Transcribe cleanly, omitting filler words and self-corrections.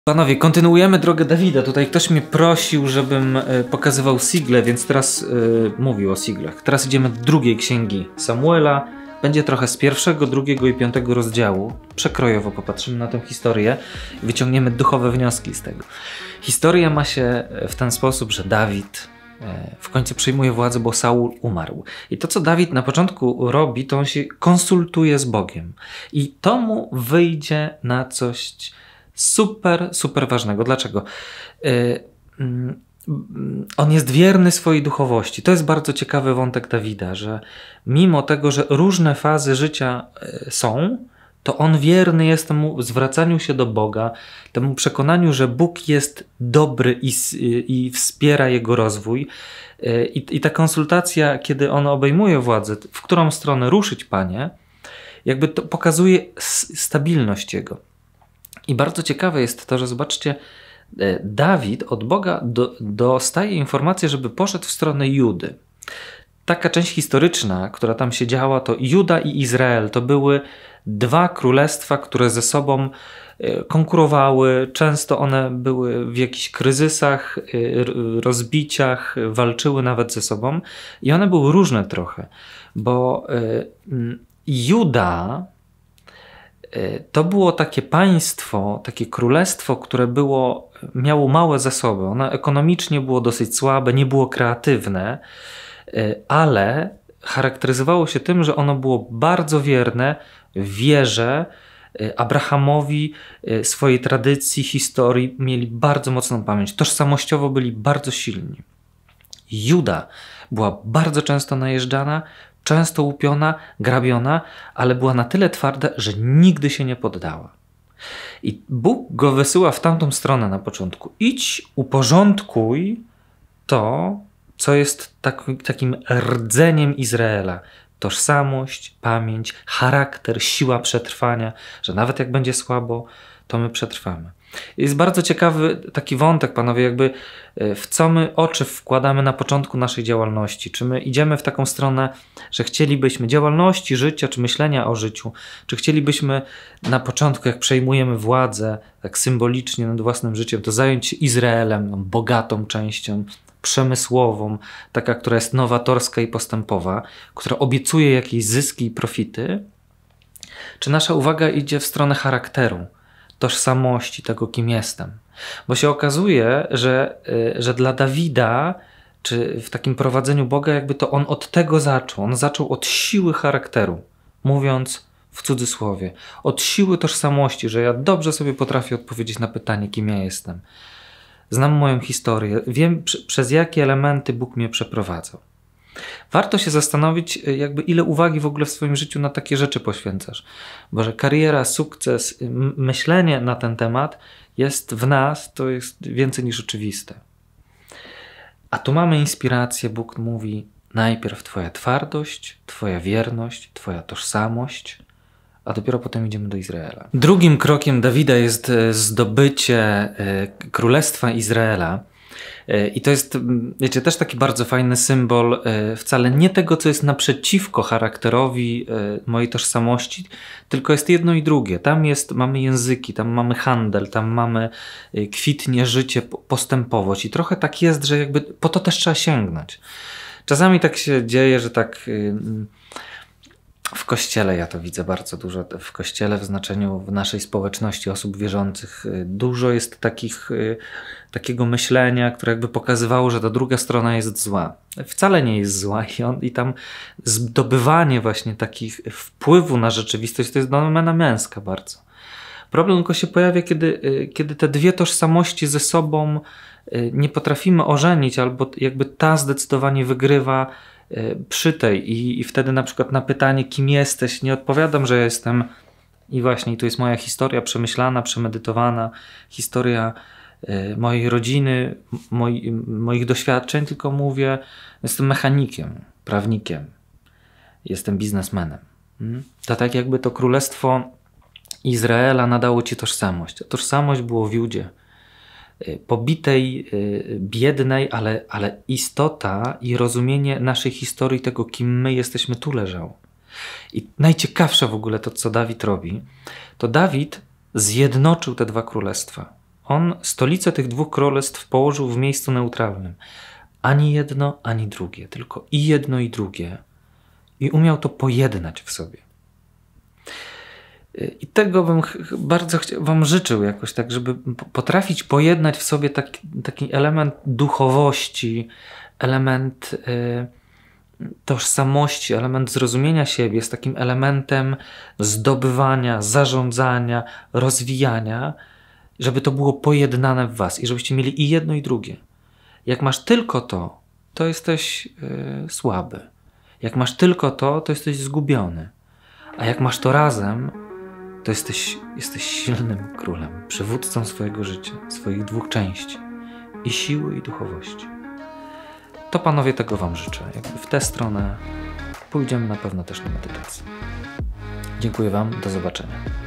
Panowie, kontynuujemy drogę Dawida. Tutaj ktoś mnie prosił, żebym pokazywał sigle, więc teraz mówił o siglach. Teraz idziemy do drugiej księgi Samuela. Będzie trochę z pierwszego, drugiego i piątego rozdziału. Przekrojowo popatrzymy na tę historię i wyciągniemy duchowe wnioski z tego. Historia ma się w ten sposób, że Dawid w końcu przyjmuje władzę, bo Saul umarł. I to, co Dawid na początku robi, to on się konsultuje z Bogiem. I to mu wyjdzie na coś super ważnego. Dlaczego? On jest wierny swojej duchowości. To jest bardzo ciekawy wątek Dawida, że mimo tego, że różne fazy życia są, to on wierny jest temu zwracaniu się do Boga, temu przekonaniu, że Bóg jest dobry i wspiera jego rozwój. I ta konsultacja, kiedy on obejmuje władzę, w którą stronę ruszyć, Panie, jakby to pokazuje stabilność jego. I bardzo ciekawe jest to, że zobaczcie, Dawid od Boga dostaje informację, żeby poszedł w stronę Judy. Taka część historyczna, która tam się działa, to Juda i Izrael. To były dwa królestwa, które ze sobą konkurowały. Często one były w jakichś kryzysach, rozbiciach, walczyły nawet ze sobą. I one były różne trochę, bo Juda to było takie państwo, takie królestwo, które miało małe zasoby. Ono ekonomicznie było dosyć słabe, nie było kreatywne, ale charakteryzowało się tym, że ono było bardzo wierne wierze Abrahamowi, swojej tradycji, historii. Mieli bardzo mocną pamięć. Tożsamościowo byli bardzo silni. Juda była bardzo często najeżdżana, często łupiona, grabiona, ale była na tyle twarda, że nigdy się nie poddała. I Bóg go wysyła w tamtą stronę na początku. Idź, uporządkuj to, co jest takim rdzeniem Izraela. Tożsamość, pamięć, charakter, siła przetrwania, że nawet jak będzie słabo, to my przetrwamy. Jest bardzo ciekawy taki wątek, panowie, jakby w co my oczy wkładamy na początku naszej działalności. Czy my idziemy w taką stronę, że chcielibyśmy działalności, życia, czy myślenia o życiu, czy chcielibyśmy na początku, jak przejmujemy władzę, tak symbolicznie nad własnym życiem, to zająć się Izraelem, bogatą częścią, przemysłową, taka, która jest nowatorska i postępowa, która obiecuje jakieś zyski i profity, czy nasza uwaga idzie w stronę charakteru, tożsamości, tego, kim jestem. Bo się okazuje, że dla Dawida, czy w takim prowadzeniu Boga, jakby to on od tego zaczął. On zaczął od siły charakteru, mówiąc w cudzysłowie, od siły tożsamości, że ja dobrze sobie potrafię odpowiedzieć na pytanie, kim ja jestem. Znam moją historię, wiem przez jakie elementy Bóg mnie przeprowadzał. Warto się zastanowić, jakby ile uwagi w ogóle w swoim życiu na takie rzeczy poświęcasz. Bo że kariera, sukces, myślenie na ten temat jest w nas, to jest więcej niż oczywiste. A tu mamy inspirację, Bóg mówi najpierw twoja twardość, twoja wierność, twoja tożsamość, a dopiero potem idziemy do Izraela. Drugim krokiem Dawida jest zdobycie Królestwa Izraela. I to jest, wiecie, też taki bardzo fajny symbol wcale nie tego, co jest naprzeciwko charakterowi mojej tożsamości, tylko jest jedno i drugie. Tam mamy języki, tam mamy handel, tam mamy kwitnie życie, postępowość. I trochę tak jest, że jakby po to też trzeba sięgnąć. Czasami tak się dzieje, że tak w Kościele, ja to widzę bardzo dużo, w Kościele w znaczeniu w naszej społeczności osób wierzących dużo jest takiego myślenia, które jakby pokazywało, że ta druga strona jest zła. Wcale nie jest zła i tam zdobywanie właśnie takich wpływu na rzeczywistość to jest domena męska bardzo. Problem tylko się pojawia, kiedy te dwie tożsamości ze sobą nie potrafimy ożenić, albo jakby ta zdecydowanie wygrywa przy tej i wtedy na przykład na pytanie, kim jesteś, nie odpowiadam, że jestem i właśnie tu jest moja historia przemyślana, przemedytowana, historia mojej rodziny, moich doświadczeń, tylko mówię, jestem mechanikiem, prawnikiem, jestem biznesmenem. To tak jakby to królestwo Izraela nadało ci tożsamość. A tożsamość było w Judzie. Pobitej, biednej, ale istota i rozumienie naszej historii, tego kim my jesteśmy, tu leżało. I najciekawsze w ogóle to, co Dawid robi, to Dawid zjednoczył te dwa królestwa. On stolicę tych dwóch królestw położył w miejscu neutralnym. Ani jedno, ani drugie, tylko i jedno, i drugie. I umiał to pojednać w sobie. I tego bym bardzo wam życzył jakoś tak, żeby potrafić pojednać w sobie taki element duchowości, element tożsamości, element zrozumienia siebie z takim elementem zdobywania, zarządzania, rozwijania, żeby to było pojednane w was i żebyście mieli i jedno, i drugie. Jak masz tylko to jesteś słaby. Jak masz tylko to jesteś zgubiony. A jak masz to razem, to jesteś silnym królem, przywódcą swojego życia, swoich dwóch części. I siły, i duchowości. To panowie tego wam życzę. Jakby w tę stronę pójdziemy na pewno też na medytację. Dziękuję wam, do zobaczenia.